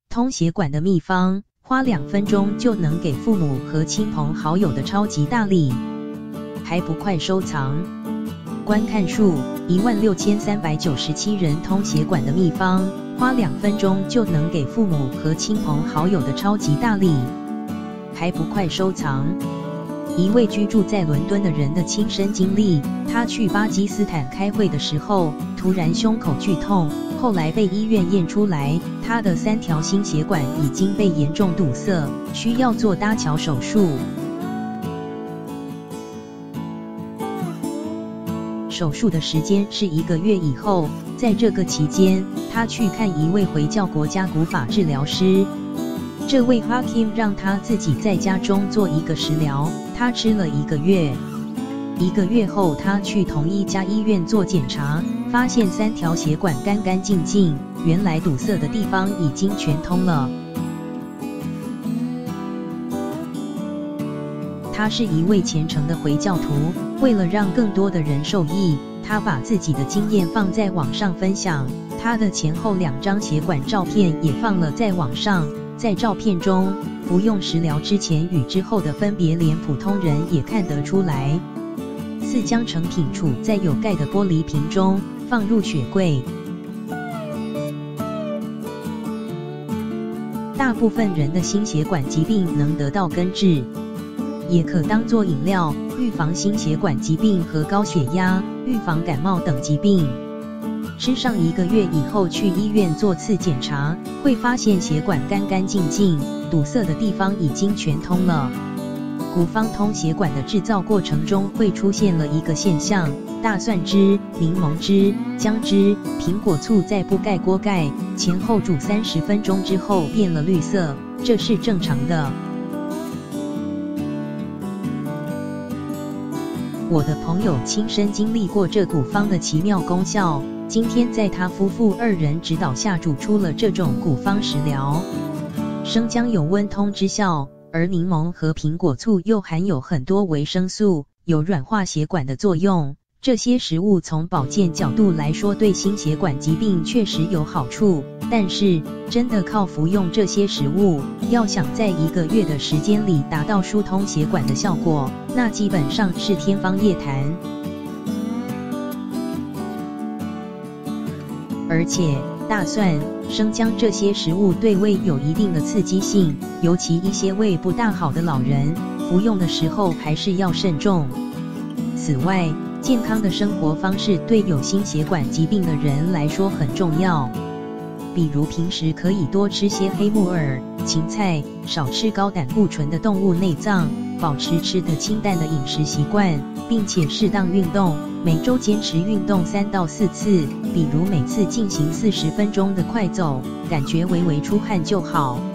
通血管的秘方，花2分钟就能给父母和亲朋好友的超级大礼，还不快收藏！观看数16397人，通血管的秘方，花2分钟就能给父母和亲朋好友的超级大礼，还不快收藏！一位居住在伦敦的人的亲身经历，他去巴基斯坦开会的时候，突然胸口剧痛，后来被医院验出来，他的3条心血管已经被严重堵塞，需要做搭桥手术。手术的时间是1个月以后，在这个期间，他去看一位回教国家古法治疗师。这位 Hakim 让他自己在家中做一个食疗，他吃了1个月。1个月后，他去同一家医院做检查，发现3条血管干干净净，原来堵塞的地方已经全通了。他是一位虔诚的回教徒，为了让更多的人受益，他把自己的经验放在网上分享，他的前后2张血管照片也放了在网上。在照片中，服用食疗之前与之后的分别连普通人也看得出来。4将成品储在有盖的玻璃瓶中，放入雪柜。大部分人的心血管疾病能得到根治，也可当作饮料，预防心血管疾病和高血压，预防感冒等疾病。吃上1个月以后去医院做次检查，会发现血管干干净净，堵塞的地方已经全通了。古方通血管的制造过程中会出现了一个现象：大蒜汁、柠檬汁、姜汁、苹果醋在不盖锅盖前后煮30分钟之后变了绿色，这是正常的。我的朋友亲身经历过这古方的奇妙功效，今天在他夫妇2人指导下煮出了这种古方食疗。生姜有温通之效，而柠檬和苹果醋又含有很多维生素，有软化血管的作用。这些食物从保健角度来说对心血管疾病确实有好处，但是真的靠服用这些食物，要想在1个月的时间里达到疏通血管的效果，那基本上是天方夜谭。而且大蒜、生姜这些食物对胃有一定的刺激性，尤其一些胃不大好的老人，服用的时候还是要慎重。此外，健康的生活方式对有心血管疾病的人来说很重要，比如平时可以多吃些黑木耳、芹菜，少吃高胆固醇的动物内脏，保持吃得清淡的饮食习惯，并且适当运动，每周坚持运动3到4次，比如每次进行40分钟的快走，感觉微微出汗就好。